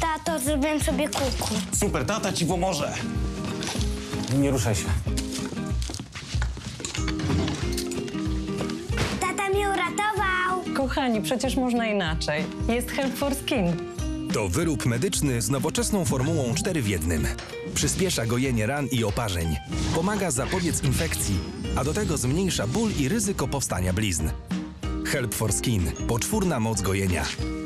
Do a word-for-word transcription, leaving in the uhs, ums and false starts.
tato, zrobiłem sobie kuku. Super, tata ci pomoże. Nie ruszaj się. Tata mnie uratował. Kochani, przecież można inaczej. Jest Help for Skin. To wyrób medyczny z nowoczesną formułą cztery w jednym. Przyspiesza gojenie ran i oparzeń. Pomaga zapobiec infekcji, a do tego zmniejsza ból i ryzyko powstania blizn. Help for Skin. Poczwórna moc gojenia.